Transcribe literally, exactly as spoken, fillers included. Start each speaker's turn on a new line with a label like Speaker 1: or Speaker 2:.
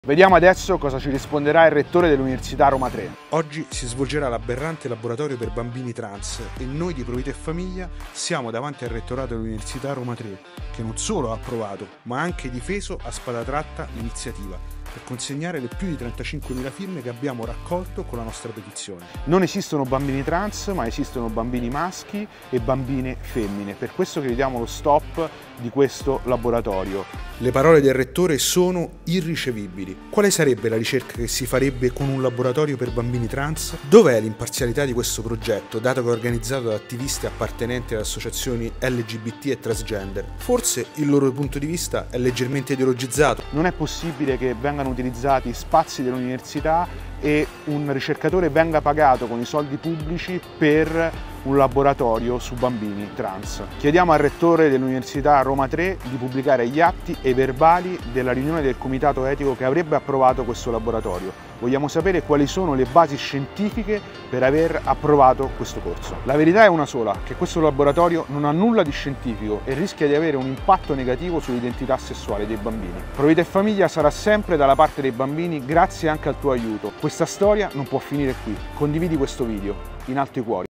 Speaker 1: Vediamo adesso cosa ci risponderà il rettore dell'Università Roma tre.
Speaker 2: Oggi si svolgerà l'aberrante laboratorio per bambini trans e noi di Provita e Famiglia siamo davanti al rettorato dell'Università Roma tre, che non solo ha approvato, ma ha anche difeso a spada tratta l'iniziativa per consegnare le più di trentacinquemila firme che abbiamo raccolto con la nostra petizione.
Speaker 1: Non esistono bambini trans, ma esistono bambini maschi e bambine femmine. Per questo chiediamo lo stop di questo laboratorio.
Speaker 2: Le parole del rettore sono irricevibili. Quale sarebbe la ricerca che si farebbe con un laboratorio per bambini trans? Dov'è l'imparzialità di questo progetto, dato che è organizzato da attivisti appartenenti ad associazioni L G B T e transgender? Forse il loro punto di vista è leggermente ideologizzato.
Speaker 1: Non è possibile che vengano utilizzati spazi dell'università e un ricercatore venga pagato con i soldi pubblici per un laboratorio su bambini trans. Chiediamo al rettore dell'Università Roma tre di pubblicare gli atti e i verbali della riunione del comitato etico che avrebbe approvato questo laboratorio. Vogliamo sapere quali sono le basi scientifiche per aver approvato questo corso. La verità è una sola, che questo laboratorio non ha nulla di scientifico e rischia di avere un impatto negativo sull'identità sessuale dei bambini. Provita e Famiglia sarà sempre dalla parte dei bambini grazie anche al tuo aiuto. Questa storia non può finire qui. Condividi questo video. In alto i cuori.